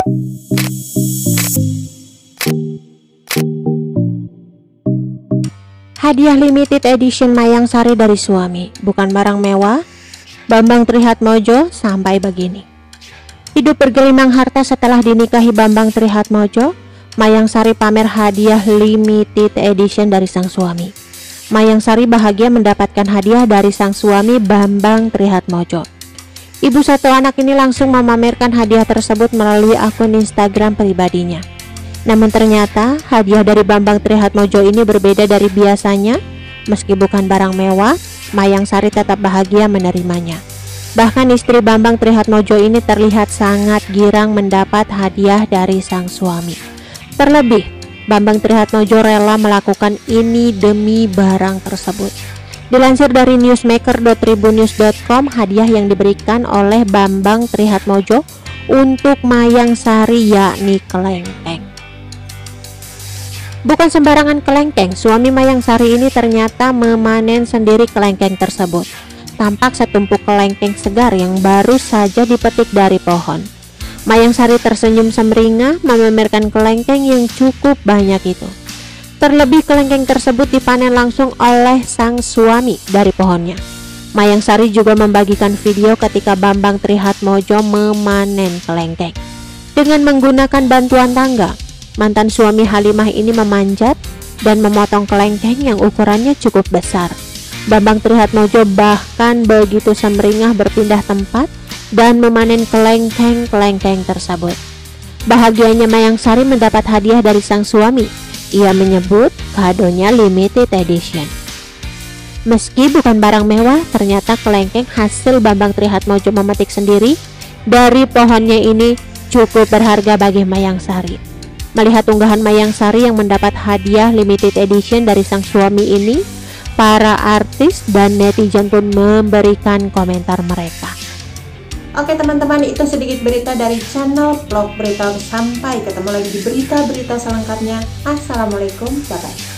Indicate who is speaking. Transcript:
Speaker 1: Hadiah limited edition Mayang Sari dari suami, bukan barang mewah. Bambang Trihatmojo sampai begini. Hidup bergelimang harta setelah dinikahi Bambang Trihatmojo. Mayang Sari pamer hadiah limited edition dari sang suami. Mayang Sari bahagia mendapatkan hadiah dari sang suami Bambang Trihatmojo. Ibu satu anak ini langsung memamerkan hadiah tersebut melalui akun Instagram pribadinya. Namun ternyata hadiah dari Bambang Trihatmojo ini berbeda dari biasanya. Meski bukan barang mewah, Mayang Sari tetap bahagia menerimanya. Bahkan istri Bambang Trihatmojo ini terlihat sangat girang mendapat hadiah dari sang suami. Terlebih, Bambang Trihatmojo rela melakukan ini demi barang tersebut. Dilansir dari newsmaker.tribunnews.com, hadiah yang diberikan oleh Bambang Trihatmojo untuk Mayang Sari yakni kelengkeng. Bukan sembarangan kelengkeng, suami Mayang Sari ini ternyata memanen sendiri kelengkeng tersebut. Tampak setumpuk kelengkeng segar yang baru saja dipetik dari pohon. Mayang Sari tersenyum sumringah memamerkan kelengkeng yang cukup banyak itu. Terlebih kelengkeng tersebut dipanen langsung oleh sang suami dari pohonnya. Mayang Sari juga membagikan video ketika Bambang Trihatmojo memanen kelengkeng. Dengan menggunakan bantuan tangga, mantan suami Halimah ini memanjat dan memotong kelengkeng yang ukurannya cukup besar. Bambang Trihatmojo bahkan begitu sumringah berpindah tempat dan memanen kelengkeng tersebut. Bahagianya Mayang Sari mendapat hadiah dari sang suami. Ia menyebut kadonya limited edition. Meski bukan barang mewah, ternyata kelengkeng hasil Bambang Trihatmojo memetik sendiri dari pohonnya ini cukup berharga bagi Mayang Sari. Melihat unggahan Mayang Sari yang mendapat hadiah limited edition dari sang suami ini, para artis dan netizen pun memberikan komentar mereka.
Speaker 2: Oke teman-teman, itu sedikit berita dari channel Vlog Berita. Sampai ketemu lagi di berita-berita selengkapnya. Assalamualaikum, bye-bye.